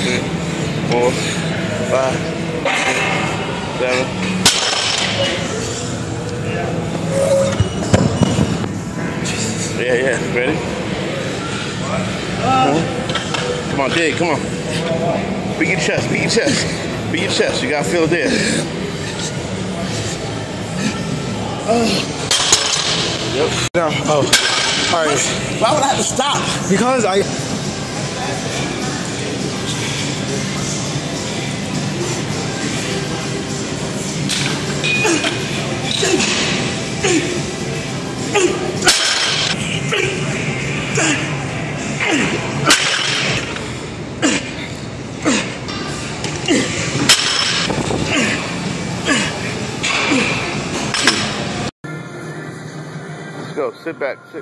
6, 4, 5, 6, 7. Yeah. Ready? Come on, dig. Come on. Beat your chest. Beat your chest. Beat your chest. You gotta feel it there. Yep. No. Oh. All right. Why would I have to stop? Because I. Let's go. Sit back. Sit.